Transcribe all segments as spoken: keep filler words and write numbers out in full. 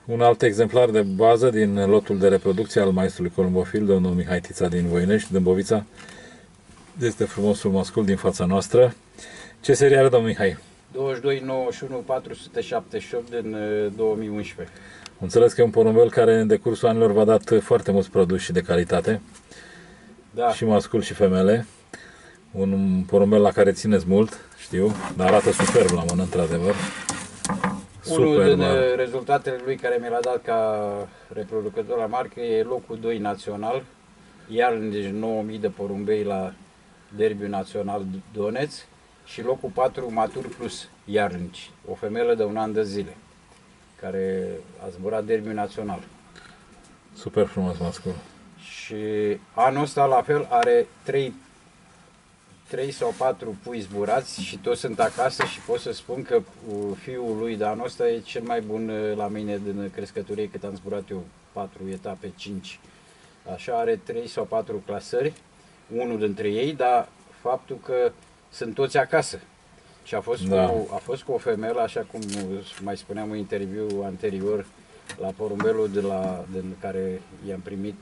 Un alt exemplar de bază din lotul de reproducție al maestrului columbofil, domnul Mihai Tița din Voinești, Dâmbovița. Este frumosul mascul din fața noastră. Ce serie are, domnul Mihai? douăzeci și doi nouăzeci și unu patru sute șaptezeci și opt din două mii unsprezece. Înțeles că e un porumbel care în decursul anilor v-a dat foarte mulți produși de calitate. Da. Și mascul și femele. Un porumbel la care țineți mult, știu, dar arată superb la mână, într-adevăr. Unul din rezultatele lui care mi l-a dat ca reproducător la marcă e locul doi național, iar deci nouă mii de porumbei la derbiul național Doneț și locul patru matur plus iarnici, o femelă de un an de zile, care a zburat derbiul național. Super frumos mascul. Și anul ăsta la fel are trei trei sau patru pui zburați și toți sunt acasă și pot să spun că fiul lui de anul ăsta e cel mai bun la mine din crescătorie, cât am zburat eu, patru etape, cinci. Așa, are trei sau patru clasări, unul dintre ei, dar faptul că sunt toți acasă. Și a fost, da. cu, a fost cu o femelă, așa cum mai spuneam în interviu anterior, la porumbelul de la, din care i-am primit,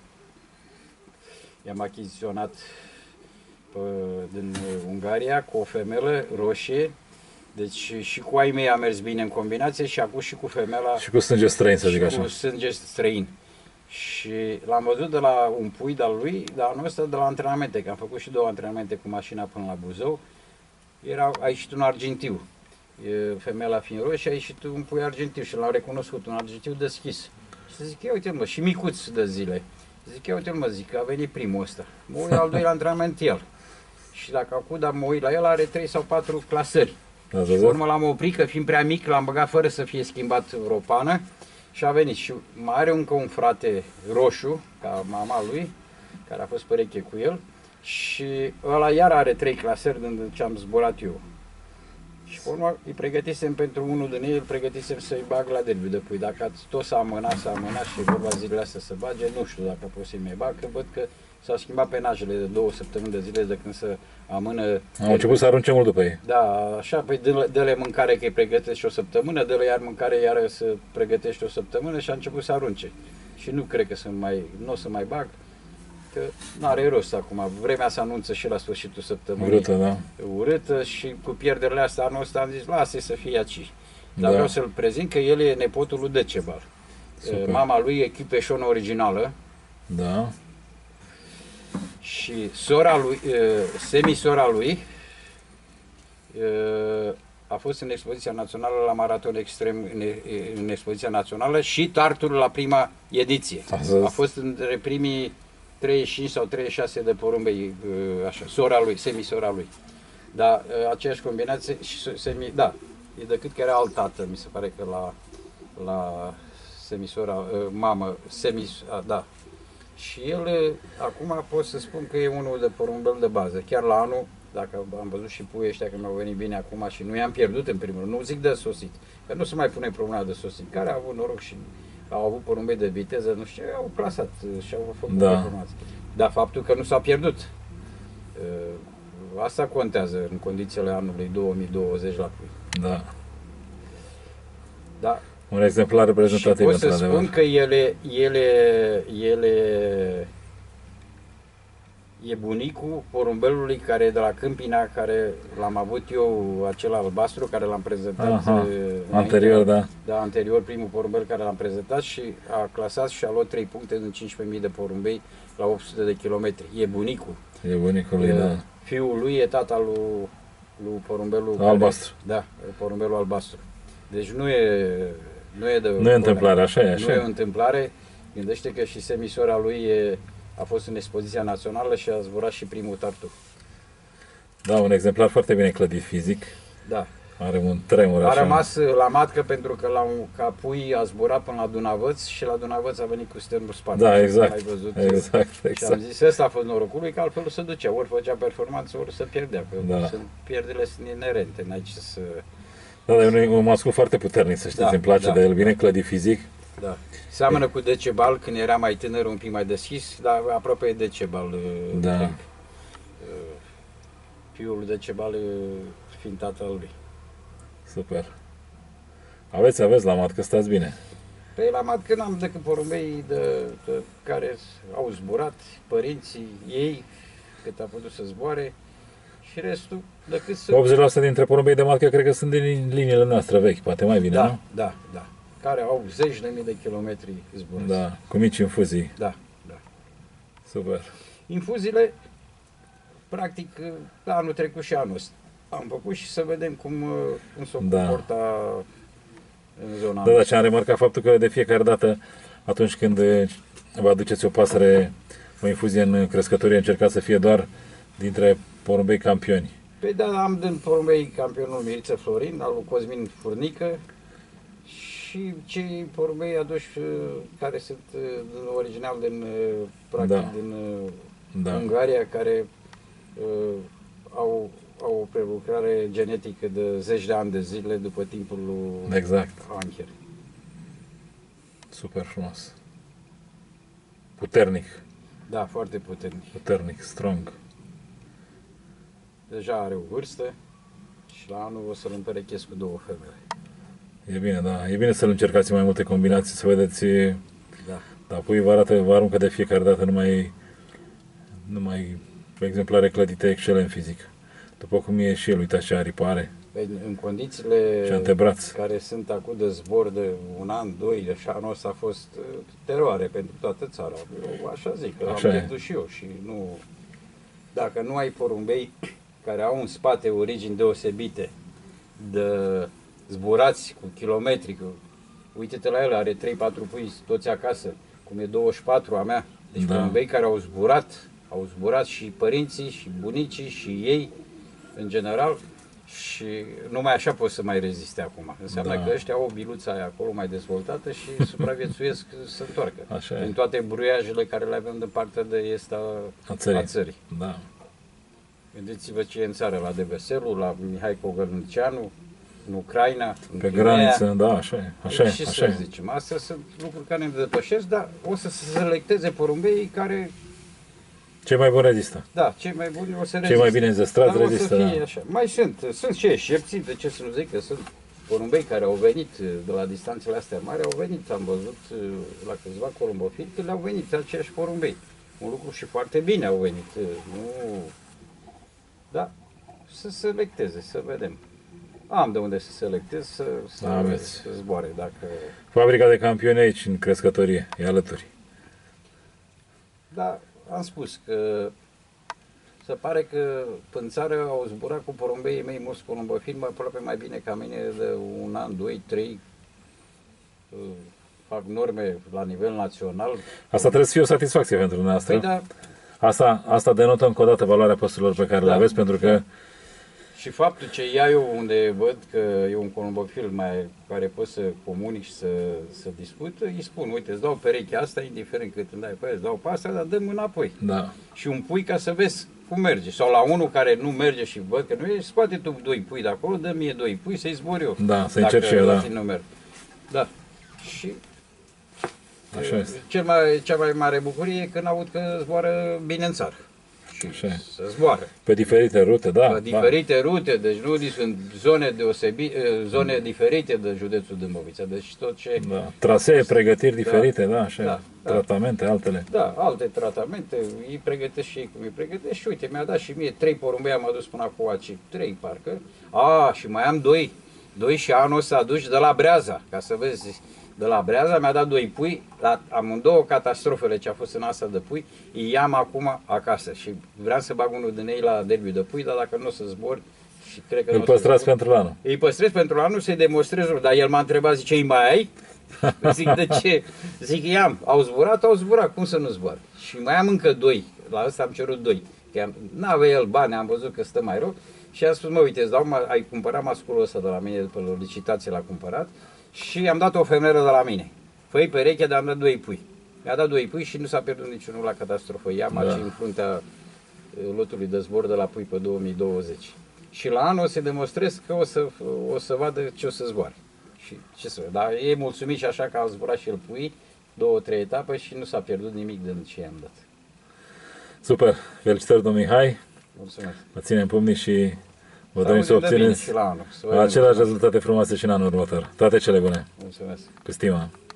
i-am achiziționat din Ungaria, cu o femelă roșie, deci și cu ai mei a mers bine în combinație și acum și cu femela. Și cu sânge străin, să zic așa. cu sânge străin. Și l-am văzut de la un pui de-al lui, dar anul ăsta de la antrenamente, că am făcut și două antrenamente cu mașina până la Buzău, era, a ieșit un argintiu. E, femela fiind roșie, a ieșit un pui argintiu și l-am recunoscut, un argintiu deschis. Și zic, ia uite mă, și micuț de zile. Zic, ia uite mă, zic, că a venit primul ăsta. Mă uit al doilea antrenament el. Și dacă acum, dar mă uit la el, are trei sau patru clasări. Da, și urmă l-am oprit, că fiind prea mic, l-am băgat fără să fie schimbat ropană și a venit. Și mai are încă un frate roșu, ca mama lui, care a fost pereche cu el, și ăla iar are trei clasări din ce am zburat eu. Și pe urmă îi pregătisem pentru unul din ei, îl pregătisem să-i bag la derbiu de pui. Dacă tot s-a amânat, s-a amânat și vorba zilele astea să bage, nu știu dacă pot să-i mai bag, că văd că s-au schimbat penajele de două săptămâni de zile de când se amână. Am început să arunce mult după ei. Da, așa, păi dă-le mâncare că îi pregătești o săptămână, dă-le iar mâncare iar să pregătești o săptămână și a început să arunce. Și nu cred că să mai, nu o să mai bag, că nu are rost acum. Vremea se anunță și la sfârșitul săptămânii. Urâtă, da. Urâtă și cu pierderile astea anul ăsta am zis, lasă-i să fie aici. Dar da. vreau să-l prezint că el e nepotul lui Decebal. Super. Mama lui e chipeșonă originală. Da. Și sora lui, semi-sora lui, a fost în expoziția națională la maraton extrem, în expoziția națională și Tartul la prima ediție. A fost între primii treizeci și cinci sau treizeci și șase de porumbei, așa, sora lui, semi-sora lui. Dar aceeași combinație și semi, da, e decât că era alt tată, mi se pare că la, la semi-sora, mamă, semi, da. Și el, acum pot să spun că e unul de porumbel de bază. Chiar la anul, dacă am văzut și puii ăștia că mi-au venit bine acum și nu i-am pierdut în primul rând, nu zic de sosit, că nu se mai pune problema de sosit, care a avut noroc și au avut porumbei de viteză, nu știu, au clasat și au făcut da. performanțe. Dar faptul că nu s-a pierdut, asta contează în condițiile anului două mii douăzeci la pui. Da. Da. Un exemplar reprezentativ. Și pot să spun că ele, ele, ele e bunicul porumbelului care e de la Câmpina, care l-am avut eu, acel albastru, care l-am prezentat. Aha, anterior, da. Da, anterior, primul porumbel care l-am prezentat și a clasat și a luat trei puncte din cincisprezece mii de porumbei la opt sute de kilometri. E bunicul. E bunicul lui, da. Fiul lui e tata lui, lui porumbelul albastru. Care, da, porumbelul albastru. Deci nu e... Nu e, de nu e întâmplare, așa e, așa. Nu e o întâmplare. Gândește că și semisora lui e, a fost în expoziția națională și a zburat și primul Tartu. Da, un exemplar foarte bine clădit fizic. Da. Are un tremur a așa. A rămas la matcă pentru că la un capui a zburat până la Dunavăț și la Dunavăț a venit cu sternul spate. Da, exact. Ai văzut. Exact, exact. Și am zis, ăsta a fost norocul lui, că altfel se ducea. Ori făcea performanță, ori se pierdea. Că da. sunt, pierderile sunt inerente, n-ai ce să... Da, dar e un mascul foarte puternic, să știți, da, îmi place da, de el, bine clădit fizic. Da. Seamănă cu Decebal, când era mai tânăr, un pic mai deschis, dar aproape e Decebal. Da. Fiul lui Decebal fiind tatăl lui. Super. Aveți, aveți la matcă, stați bine. Pe el am că n-am decât porumbei de, de, care au zburat, părinții ei, cât a putut să zboare, și restul decât să... optzeci la sută dintre porumbei de matcă cred că sunt din liniile noastre vechi, poate mai bine, da, nu? Da, da, care au zeci de mii de kilometri zburați. Da, cu mici infuzii. Da, da. Super. Infuziile, practic, anul trecut și anul ăsta am făcut și să vedem cum, cum s-o Da. comporta în zona Da, da, și am remarcat faptul că de fiecare dată, atunci când vă aduceți o pasăre, o infuzie în crescătorie, încercați să fie doar dintre porumbei campioni. Păi da, am din porumbei campionul Miriță Florin, al lui Cosmin Furnică, și cei porumbei aduși care sunt original din, practic, Da. din Da. Ungaria, care uh, au, au o prelucrare genetică de zeci de ani de zile după timpul lui Exact. Ancher. Super frumos. Puternic. Da, foarte puternic. Puternic, strong. Deja are o vârstă și la anul o să-l împerechez cu două femele. E bine, da. E bine să-l încercați mai multe combinații, să vedeți. Da. Dar apoi vă arată, vă aruncă de fiecare dată numai, numai exemplare clădite excelent fizic. După cum e și el, uitați ce aripi are. În, în condițiile Ce antebraț. care sunt acum de zbor de un an, doi, așa anul ăsta a fost uh, teroare pentru toată țara. Eu așa zic, că Așa am e. pierdut și eu și nu... Dacă nu ai porumbei care au în spate origini deosebite de zburați cu kilometri, cu... uite-te la el, are trei patru pui toți acasă, cum e douăzeci și patru a mea. Deci Da. porumbei care au zburat, au zburat și părinții, și bunicii, și ei, în general, și numai așa pot să mai reziste acum. Înseamnă Da. că ăștia au biluța aia acolo mai dezvoltată și supraviețuiesc să întoarcă. Așa e. Din toate bruiajele care le avem de partea de est a, A țării. a țării. Da. Gândiți-vă ce e în țară, la Deveselu, la Mihai Cogălnicianu, în Ucraina, în Pe Crimea. graniță, da, așa e. Așa e, Și așa să e. zicem, astea sunt lucruri care ne depășesc, dar o să se selecteze porumbeii care, Cei mai buni rezistă. da, cei mai buni o să reziste. Cei mai bine înzestrați Dar o rezistă, să fie da. așa. Mai sunt, sunt și eșepții, de ce să nu zic, că sunt porumbei care au venit de la distanțele astea mari, au venit, am văzut la câțiva columbofili că le-au venit aceiași porumbei. Un lucru și foarte bine au venit, nu... Da, să selecteze, să vedem. Am de unde să selectez, să, să, Aveți. să zboare, dacă... Fabrica de campioni aici, în crescătorie, e alături. Da, am spus că se pare că în țară au zburat cu porumbeii mei mulți columbofili mai aproape mai bine ca mine de un an, doi, trei. Fac norme la nivel național. Asta trebuie să fie o satisfacție pentru dumneavoastră. Păi da, Asta, asta denotă încă o dată valoarea păsărilor pe care Da. le aveți, pentru că și faptul ce ia eu unde văd că e un columbofil mai, care pot să comunic și să, să discut, îi spun, uite, îți dau perechea asta, indiferent cât îmi dai pe aia, îți dau pe asta, dar dăm înapoi. da, Și un pui ca să vezi cum merge. Sau la unul care nu merge și văd că nu e, scoate tu doi pui de acolo, dă mie doi pui să-i zbor eu. Da, să Dacă încerc și eu, la da. tine nu merg. Da. Și așa este. cel mai, cea mai mare bucurie e când aud că zboară bine în țară. Și Așa e. să zboară. Pe diferite rute, da. Pe diferite rute, deci nu sunt zone deosebi, zone diferite de județul Dâmbovița. Deci tot ce... Da. Da. Trasee, pregătiri diferite, da, așa, Da, da. tratamente, altele. Da, alte tratamente, îi pregătesc și ei cum îi pregătesc și uite, mi-a dat și mie trei porumbei, am adus până acum aici, trei parcă. A, și mai am doi, doi și anul ăsta aduși de la Breaza, ca să vezi, de la Breaza mi-a dat doi pui, la amândouă catastrofele ce a fost în asta de pui, îi am acum acasă și vreau să bag unul din ei la derbiu de pui, dar dacă nu o să zbor, și cred că Îl n-o să păstrați zbor, pentru anul. îi păstrez pentru anul să-i demonstrez, dar el m-a întrebat, zice, îi mai ai? Zic, de ce? Zic, i-am, au zburat, au zburat, cum să nu zboar? Și mai am încă doi, la ăsta am cerut doi. N-avea el bani, am văzut că stă mai rău și am spus, mă, uite, îți dau, ai cumpărat masculul ăsta de la mine, după o licitație l-a cumpărat și am dat o femeie de la mine. Fă-i pereche, dar am dat doi pui. Mi-a dat doi pui și nu s-a pierdut niciunul la catastrofă. I-am Da. aici în fruntea lotului de zbor de la pui pe două mii douăzeci. Și la anul o să demonstrez că o să, o să vadă ce o să zboare. Și ce să, dar e mulțumit și așa că a zburat și el pui, două, trei etape și nu s-a pierdut nimic din ce i-am dat. Super, felicitări, domnul Mihai, Mulțumesc. vă ținem pumnii și vă Să dorim să auzim de bine obțineți și la anul. Să vedem. aceleași rezultate frumoase și în anul următor. Toate cele bune, Mulțumesc. cu stima.